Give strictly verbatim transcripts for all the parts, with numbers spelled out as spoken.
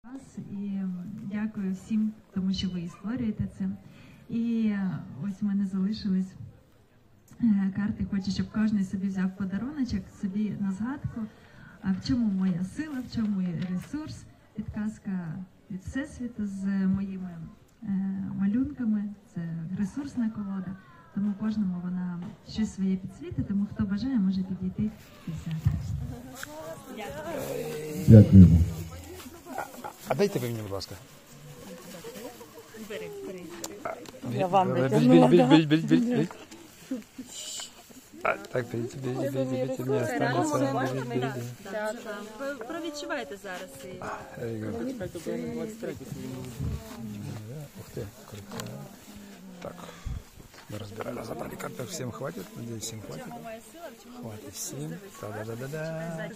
вас і дякую всім, тому що ви і створюєте це. І ось в мене залишились карти. Хочу, щоб кожен собі взяв подаруночок собі на згадку. А в чому моя сила, в чому є ресурс? Підказка від Всесвіту з моїми е, малюнками. Це ресурсна колода. Тому кожному вона щось своє підсвітить, тому хто бажає, може підійти і взяти. Дякуємо. А дайте ви мені, будь ласка. Бери, бери. Я вам витягнула. Беріть, беріть, беріть, беріть, беріть. Так, беріть, беріть, беріть, беріть, мені останеться. Беріть, беріть, беріть. Провідчувайте зараз. Ух ты, круто. Так, мы разбирали, разобрали карты. Всем хватит? Надеюсь, всем хватит. Хватит всем. Да-да-да-да.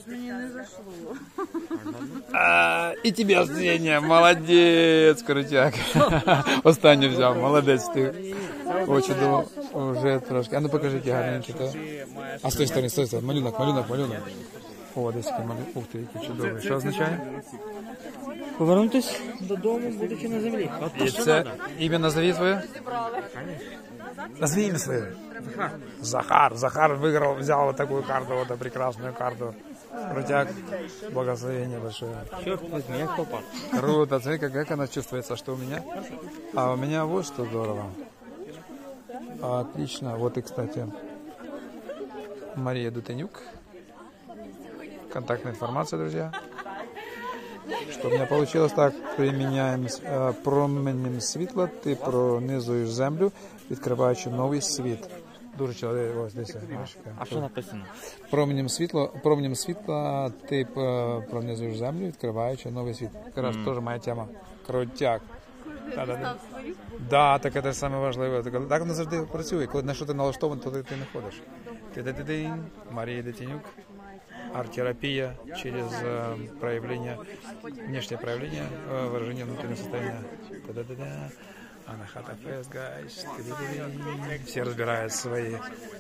А, и тебе остроение. Молодец, крутяк. Останнє взяв. Молодець ти. О, чудово. Уже трошки. А ну покажи, які гарненькі. То. А з тої сторони, з тої сторони. Малюнок, малюнок, малюнок. О, десь який малюнок. Ух ти, який чудовий. Що означає? Повернутись додому, будучи на землі. І це ім'я назови своє? Назови имя свое. Захар. Захар. Захар выиграл, взял вот такую карту, вот эту прекрасную карту. Крутяк. Благословение большое. Черт возьми, як попав. Круто. Смотри, как, как она чувствуется, что у меня. А у меня вот что здорово. Отлично. Вот и, кстати, Мария Дутенюк. Контактная информация, друзья. Что у меня получилось так, применяем э, променем світла, ти пронизуєш землю, відкриваючи новий світ. Дуже чоловік, ось десь. А що написано? Променем світла, променем світла ти пронизуєш землю, відкриваючи новий світ. Якраз mm. теж моя тема. Крутяк. Да, да, да. Да, так це саме важливе. Так воно завжди працює. Коли на що ти налаштований, то ти не ходиш. Ти-ти-ти-ти. Марія Дутенюк. Арт-терапия через э, проявление, внешнее проявление, э, выражение внутреннего состояния. Та-да-да-да. Анахата Фест, гайс. Все разбирают свои,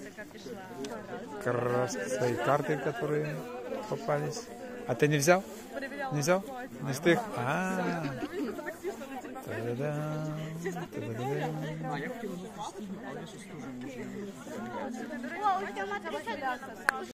свои карты, которые попались. А ты не взял? Не взял? Не стих? А. Та-да-да. Та-да-да.